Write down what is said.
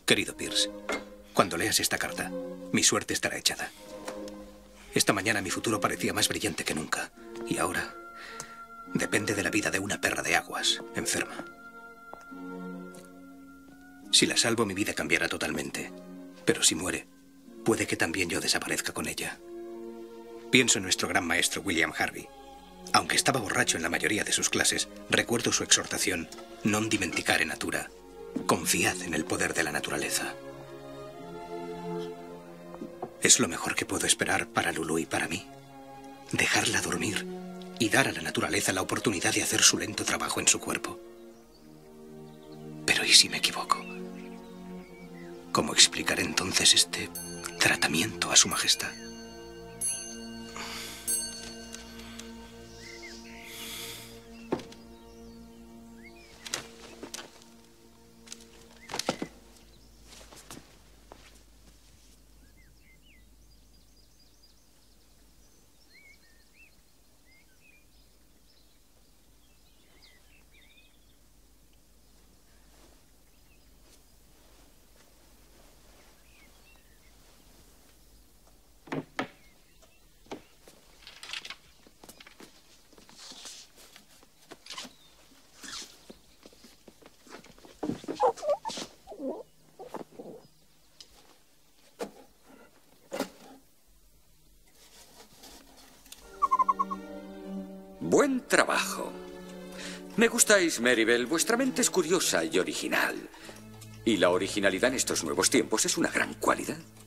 Querido Pierce, cuando leas esta carta, mi suerte estará echada. Esta mañana mi futuro parecía más brillante que nunca. Y ahora depende de la vida de una perra de aguas, enferma. Si la salvo, mi vida cambiará totalmente. Pero si muere, puede que también yo desaparezca con ella. Pienso en nuestro gran maestro William Harvey. Aunque estaba borracho en la mayoría de sus clases, recuerdo su exhortación: non dimenticare natura. Confiad en el poder de la naturaleza. Es lo mejor que puedo esperar para Lulu y para mí. Dejarla dormir y dar a la naturaleza la oportunidad de hacer su lento trabajo en su cuerpo. Pero ¿y si me equivoco? ¿Cómo explicaré entonces este tratamiento a su majestad? Buen trabajo. Me gustáis, Meribel. Vuestra mente es curiosa y original. Y la originalidad en estos nuevos tiempos es una gran cualidad.